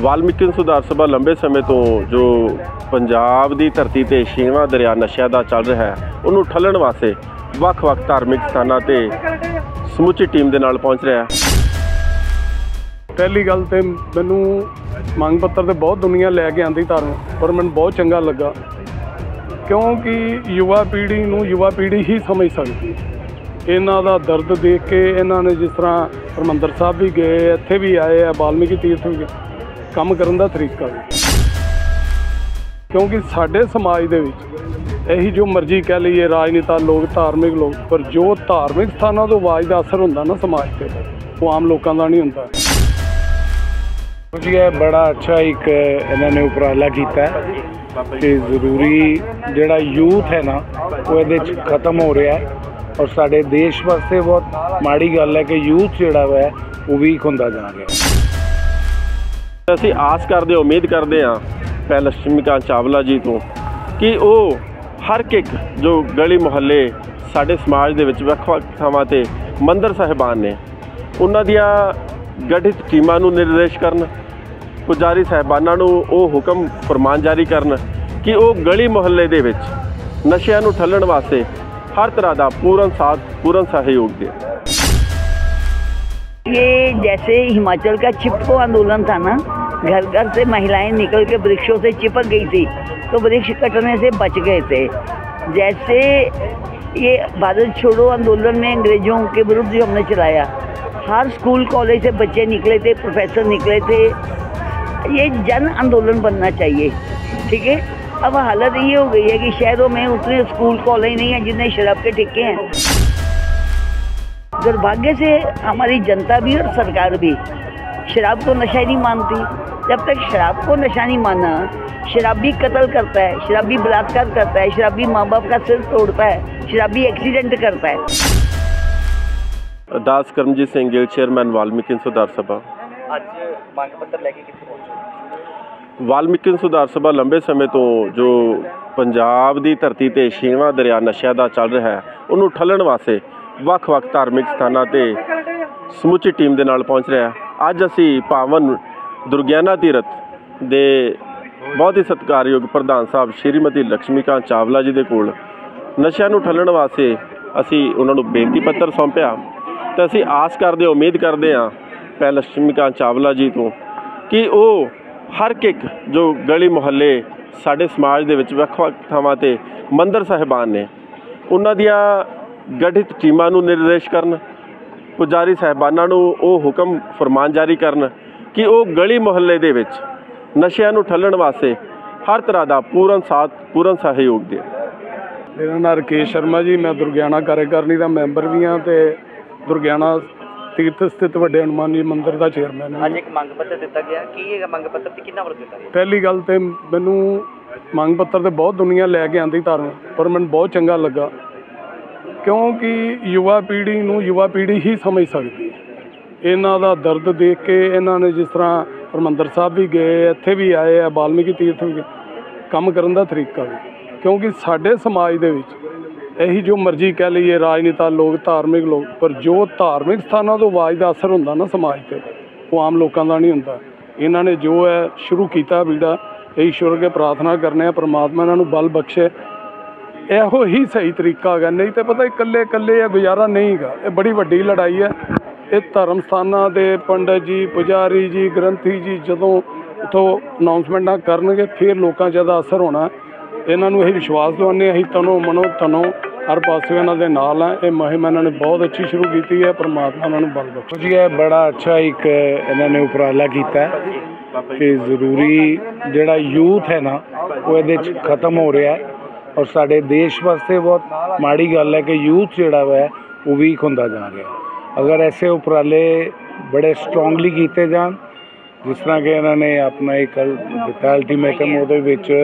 वाल्मीकि सुधार सभा लंबे समय तो जो पंजाब की धरती ते छेवां दरिया नशे का चल रहा है उन्होंने ठल्लण वास्ते ਵੱਖ-ਵੱਖ धार्मिक स्थानों ते समूची टीम के नाल पहुँच रहा है। पहली गल तो मैनू मंग पत्र तो बहुत दुनिया लैके आती धार्मिक, पर मैनू बहुत चंगा लगा क्योंकि युवा पीढ़ी ही समझ सकती। इन्हों का दर्द देख के इन्होंने जिस तरह हरमंदर साहब भी गए, इत्थे भी आए है, वाल्मीकि तीर्थ भी गए, काम करने का तरीका भी, क्योंकि साडे समाज दे विच यही जो मर्जी कह लीए राजनेता लोग धार्मिक लोग, पर जो धार्मिक स्थानों तो आवाज़ का असर होंदा ना समाज पे वो आम लोगों का नहीं होंदा। जी बड़ा अच्छा एक इन्होंने उपराला किया कि जरूरी जोड़ा यूथ है ना वो ये खत्म हो रहा है और साढ़े देश वास्ते बहुत माड़ी गल है कि यूथ जोड़ा है वो वीक होंदा जा रहा। असीं आस करते उम्मीद करते हाँ पहल लक्ष्मीकांत चावला जी तो कि वो हर एक जो गली मुहल्ले साढ़े समाज के ਵੱਖ-ਵੱਖ ਥਾਵਾਂ ਤੇ मंदिर साहिबान ने उन्हां दियां गठित टीमां नूं निर्देश करन, पुजारी साहिबानां नूं वो हुक्म फरमान जारी करन कि वो गली मुहल्ले दे विच नशिਆਂ नूं ठल्लण वास्ते हर तरह का पूर्ण सहयोग दें। ये जैसे हिमाचल का चिपको आंदोलन था ना, घर घर से महिलाएं निकल के वृक्षों से चिपक गई थी तो वृक्ष कटने से बच गए थे। जैसे ये भारत छोड़ो आंदोलन में अंग्रेज़ों के विरुद्ध जो हमने चलाया, हर स्कूल कॉलेज से बच्चे निकले थे, प्रोफेसर निकले थे। ये जन आंदोलन बनना चाहिए, ठीक है। अब हालत ये हो गई है कि शहरों में उतने स्कूल कॉलेज नहीं है जितने शराब के ठेके हैं। दुर्भाग्य से हमारी जनता भी और सरकार भी शराब को नशा ही नहीं मानती। जब तक शराब को नशा नहीं माना, शराबी कत्ल करता है, शराबी बलात्कार करता है, शराबी माँ बाप का सिर तोड़ता है, शराबी एक्सीडेंट करता है। दास करमजीत सिंह गिल, चेयरमैन वाल्मीकि सुधार सभा। आज मांग पत्र लेके कित्थे पहुंचे? वाल्मीकि सुधार सभा लंबे समय तो जो पंजाब की धरती ते छेवां दरिया नशे का चल रहा है उन्होंने ठल्लण वास्ते ਵੱਖ-ਵੱਖ धार्मिक स्थानों ते समूची टीम के नाल पहुँच रहा है। अज असी पावन दुर्गियाना तीरथ दे बहुत ही सत्कारयोग प्रधान साहब श्रीमती लक्ष्मीकांत चावला जी के कोल नशिਆਂ ਨੂੰ ਠੱਲਣ वास्ते असी उन्होंने बेनती पत्र सौंपिया तो असी आस करते उम्मीद करते हाँ पहल लक्ष्मीकांत चावला जी तो कि वो हर एक जो गली मुहल्ले साढ़े समाज के ਵੱਖ-ਵੱਖ ਥਾਵਾਂ ਤੇ मंदिर साहिबान ने उन्हां दियां गठित टीमां नूं निर्देश करन, पुजारी साहिबानां नूं वो हुक्म फरमान जारी करन कि वो गली मुहल्ले दे विच नशिਆਂ नूं ठल्लण वास्ते हर तरह का पूर्ण सहयोग दें। मेरा नाम राकेश शर्मा जी, मैं दुर्गियाना कार्यकारिणी का मैंबर भी हाँ तो दुर्गियाना तीर्थ स्थित वड्डे हनुमान जी मंदिर का चेयरमैन हाँ। आज एक मंग पत्र दिता गया कि ये मंग पत्र ते किन्ना वरत दिता गया? पहली गल तो मैनू मंग पत्र तो बहुत दुनिया लैके आती धार्मिक, पर मैनू बहुत चंगा लगा क्योंकि युवा पीढ़ी ही समझ सकती। इन्हों का दर्द देख के इन्होंने जिस तरह हरमंदर साहब भी गए, इत्थे भी आए है, वाल्मीकि तीर्थ भी गए, काम करने का तरीका भी, क्योंकि साडे समाज दे विच यही जो मर्जी कह लीए राजनेता लोग धार्मिक लोग, पर जो धार्मिक स्थानों तो आवाज़ का असर होंदा ना समाज पे वो आम लोगों का नहीं होंदा। इन्होंने जो है शुरू किया बीड़ा, यही ईश्वर के प्रार्थना करने हैं परमात्मा इन्हों बल बख्शे, यहो ही सही तरीका है। नहीं तो पता इकल्ले इकल्ले गुजारा नहीं गा, ये बड़ी वड्डी लड़ाई है। ये धर्म स्थानों के पंडित जी, पुजारी जी, ग्रंथी जी जदों उतों अनाउंसमेंटा करनगे फिर लोगों ज़्यादा असर होना। इन्हों यही विश्वास दवाने असीं तनो मनो तनो हर पासे इन्हों के नाल हैं। ये मुहिम इन्होंने बहुत अच्छी शुरू की है, परमात्मा इन्हों बल बख्शे। जी बड़ा अच्छा एक इन्होंने उपराला किया कि जरूरी जोड़ा यूथ है ना वो ये खत्म हो रहा है और साढ़े देश वास्ते बहुत माड़ी गल है कि यूथ जोड़ा है वो वीक होंदा जा रहा। अगर ऐसे उपराले बड़े स्ट्रोंगली किए जान, जिस तरह के इन्होंने अपना एक दिता अल्टीमेटम वो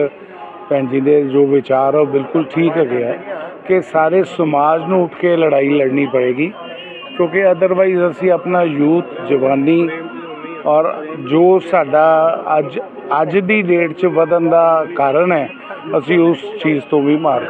भैन जी के जो विचार है बिल्कुल ठीक है कि सारे समाज नूं उठ के लड़ाई लड़नी पड़ेगी, क्योंकि अदरवाइज असी अपना यूथ जवानी और जो साडा अज दी डेट च वधन दा कारण है असी उस चीज़ तो भी मार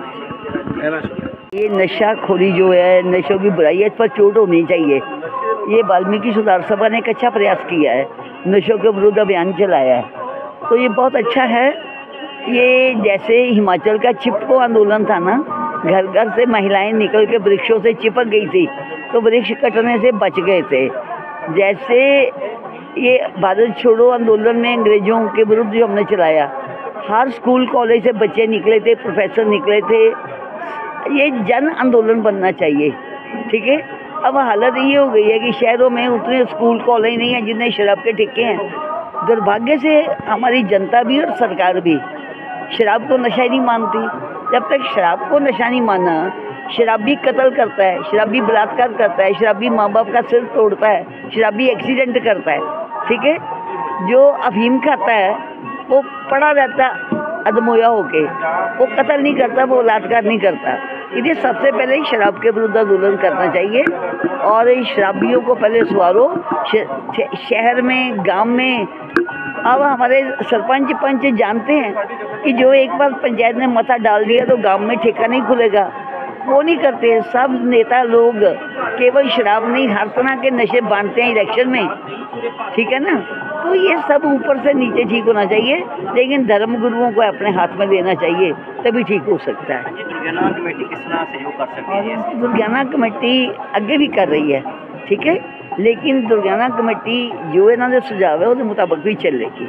खावांगे। ये नशाखोरी जो है, नशों की बुराई है, इस पर चोट होनी चाहिए। ये वाल्मीकि सुधार सभा ने एक अच्छा प्रयास किया है नशों के विरुद्ध अभियान चलाया है, तो ये बहुत अच्छा है। ये जैसे हिमाचल का चिपको आंदोलन था ना, घर घर से महिलाएं निकल के वृक्षों से चिपक गई थी तो वृक्ष कटने से बच गए थे। जैसे ये भारत छोड़ो आंदोलन में अंग्रेजों के विरुद्ध जो हमने चलाया, हर स्कूल कॉलेज से बच्चे निकले थे, प्रोफेसर निकले थे। ये जन आंदोलन बनना चाहिए, ठीक है। अब हालत ये हो गई है कि शहरों में उतने स्कूल कॉलेज नहीं हैं जितने शराब के ठेके हैं। दुर्भाग्य से हमारी जनता भी और सरकार भी शराब को नशा ही नहीं मानती। जब तक शराब को नशा नहीं माना, शराबी कत्ल करता है, शराबी बलात्कार करता है, शराबी माँ बाप का सिर तोड़ता है, शराबी एक्सीडेंट करता है, ठीक है। जो अफीम खाता है वो पड़ा रहता अधमोया होके, वो कत्ल नहीं करता, वो बलात्कार नहीं करता। इन्हें सबसे पहले शराब के विरुद्ध आंदोलन करना चाहिए और इस शराबियों को पहले सवारो शहर में, गांव में। अब हमारे सरपंच पंच जानते हैं कि जो एक बार पंचायत ने मता डाल दिया तो गांव में ठेका नहीं खुलेगा, वो नहीं करते। सब नेता लोग केवल शराब नहीं, हर तरह के नशे बांटते हैं इलेक्शन में, ठीक है ना। तो ये सब ऊपर से नीचे ठीक होना चाहिए, लेकिन धर्म गुरुओं को अपने हाथ में लेना चाहिए, तभी ठीक हो सकता है। दुर्गाना कमेटी किस तरह सहयोग कर सकती है? दुर्गाना कमेटी आगे भी कर रही है, ठीक है, लेकिन दुर्गाना कमेटी जो इन्होंने सुझाव है उसके मुताबिक भी चलेगी।